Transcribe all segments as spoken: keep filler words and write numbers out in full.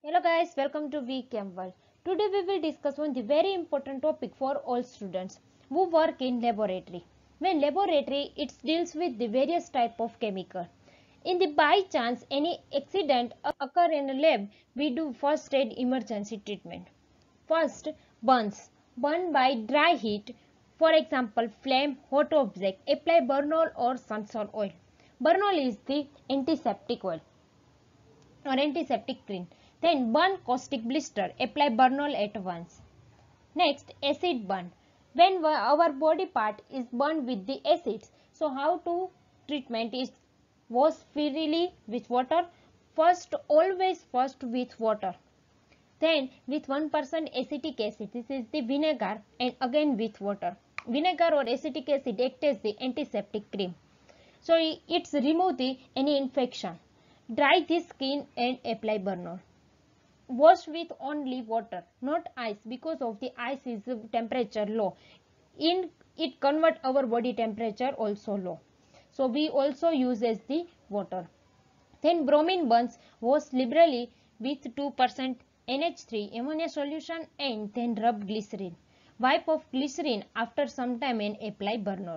Hello guys, welcome to VChem World. Today we will discuss on the very important topic for all students who work in laboratory. When laboratory, it deals with the various type of chemical. In the by chance any accident occur in a lab, we do first aid emergency treatment. First, burns. Burn by dry heat. For example, flame, hot object. Apply Bernol or Sunsol oil. Bernol is the antiseptic oil or antiseptic cream. Then burn caustic blister. Apply Bernol at once. Next, acid burn. When our body part is burned with the acids, so how to treatment is wash freely with water. First, always first with water. Then with one percent acetic acid, this is the vinegar, and again with water. Vinegar or acetic acid acts as the antiseptic cream. So it's remove the any infection. Dry the skin and apply Bernol. Wash with only water, not ice, because of the ice is temperature low. In it convert our body temperature also low. So we also use as the water. Then bromine burns, wash liberally with two percent N H three ammonia solution and then rub glycerin. Wipe off glycerin after some time and apply Bernol.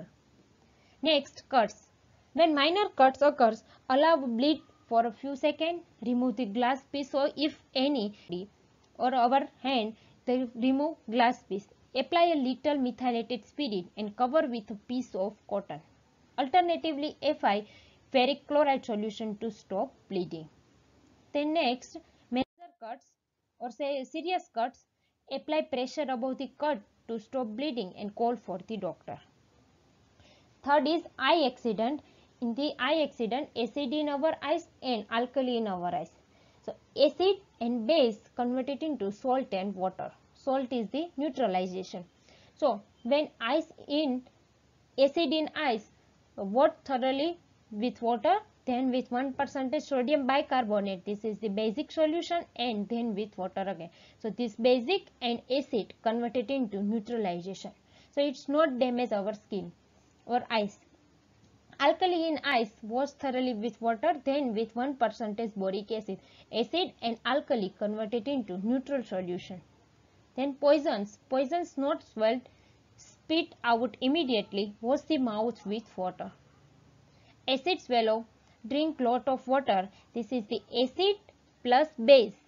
Next, cuts. When minor cuts occurs, allow bleed for a few seconds, remove the glass piece or if any or our hand, then remove glass piece. Apply a little methylated spirit and cover with a piece of cotton. Alternatively, apply ferric chloride solution to stop bleeding. Then next, major cuts or say serious cuts, apply pressure above the cut to stop bleeding and call for the doctor. Third is eye accident. In the eye accident, acid in our eyes and alkali in our eyes. So acid and base converted into salt and water. Salt is the neutralization. So when ice in acid in ice, wash thoroughly with water, then with one percent sodium bicarbonate. This is the basic solution, and then with water again. So this basic and acid converted into neutralization. So it's not damage our skin or eyes. Alkali in ice, wash thoroughly with water, then with one percent boric acid. Acid and alkali converted into neutral solution. Then poisons. Poisons not swelled, spit out immediately. Wash the mouth with water. Acid swallow, drink lot of water. This is the acid plus base.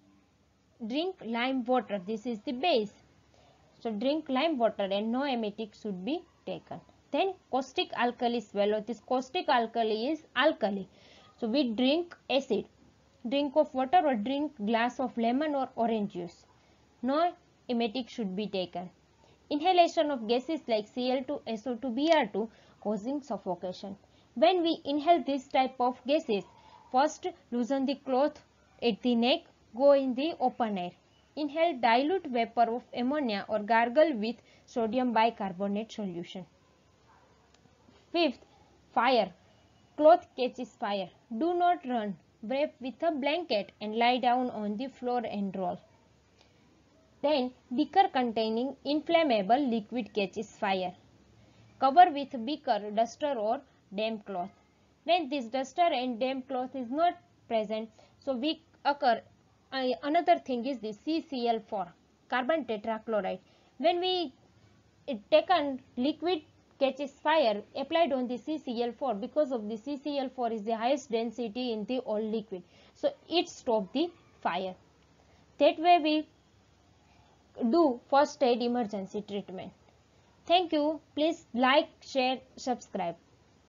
Drink lime water. This is the base. So drink lime water and no emetic should be taken. Then caustic alkali swallow. This caustic alkali is alkali. So we drink acid. Drink of water or drink glass of lemon or orange juice. No emetic should be taken. Inhalation of gases like C L two, S O two, B R two causing suffocation. When we inhale this type of gases, first loosen the cloth at the neck, go in the open air. Inhale dilute vapor of ammonia or gargle with sodium bicarbonate solution. Fifth, fire. Cloth catches fire. Do not run. Wrap with a blanket and lie down on the floor and roll. Then, beaker containing inflammable liquid catches fire. Cover with beaker, duster or damp cloth. When this duster and damp cloth is not present, so we occur. Uh, another thing is the C C L four, carbon tetrachloride. When we take a liquid catches fire applied on the C C L four, because of the C C L four is the highest density in the all liquid, so it stops the fire. That way we do first aid emergency treatment. Thank you. Please like, share, subscribe.